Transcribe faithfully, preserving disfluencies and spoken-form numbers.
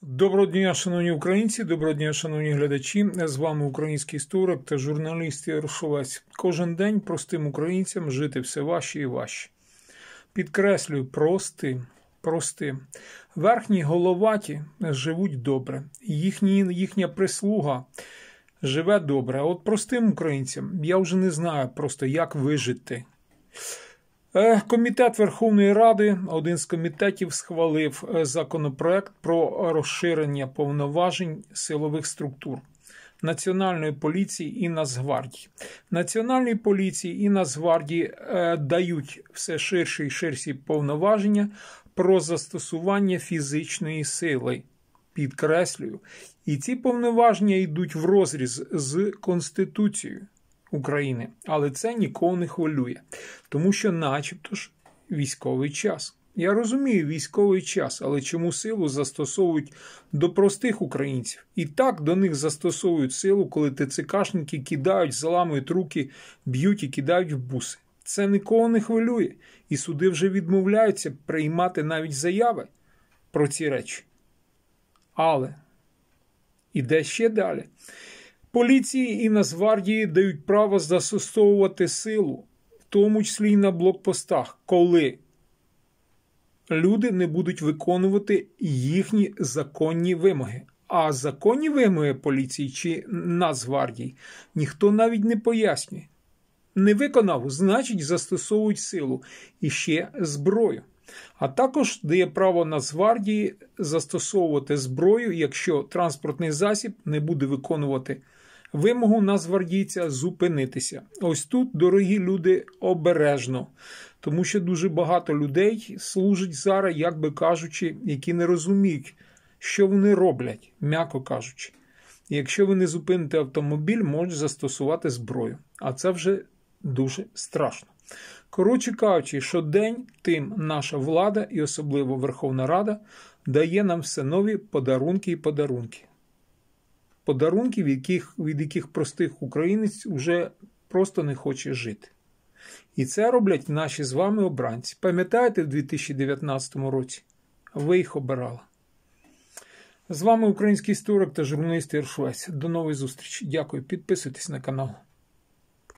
Доброго дня, шановні українці, доброго дня, шановні глядачі. З вами український історик та журналіст Ярошовець. Кожен день простим українцям жити все важче і важче. Підкреслюю, простим, простим. Верхні головаті живуть добре, їхні, їхня прислуга живе добре. А от простим українцям я вже не знаю просто, як вижити. Комітет Верховної Ради, один з комітетів, схвалив законопроект про розширення повноважень силових структур Національної поліції і Нацгвардії. Національній поліції і Нацгвардії дають все ширші і ширші повноваження про застосування фізичної сили. Підкреслюю. І ці повноваження йдуть в розріз з Конституцією України. Але це нікого не хвилює. Тому що начебто ж військовий час. Я розумію військовий час, але чому силу застосовують до простих українців? І так до них застосовують силу, коли ТЦКшники кидають, заламують руки, б'ють і кидають в буси. Це нікого не хвилює. І суди вже відмовляються приймати навіть заяви про ці речі. Але іде ще далі. Поліції і Нацгвардії дають право застосовувати силу, в тому числі і на блокпостах, коли люди не будуть виконувати їхні законні вимоги. А законні вимоги поліції чи Нацгвардії ніхто навіть не пояснює. Не виконав, значить застосовують силу і ще зброю. А також дає право Нацгвардії застосовувати зброю, якщо транспортний засіб не буде виконувати вимогу нацгвардійця зупинитися. Ось тут, дорогі люди, обережно. Тому що дуже багато людей служать зараз, як би кажучи, які не розуміють, що вони роблять, м'яко кажучи. І якщо ви не зупините автомобіль, можуть застосувати зброю. А це вже дуже страшно. Коротше кажучи, щодень тим наша влада і особливо Верховна Рада дає нам все нові подарунки і подарунки. Подарунки, від яких, від яких простих українець вже просто не хоче жити. І це роблять наші з вами обранці. Пам'ятаєте, в дві тисячі дев'ятнадцятому році ви їх обирали. З вами український історик та журналіст Ярошовець. До нової зустрічі. Дякую. Підписуйтесь на канал.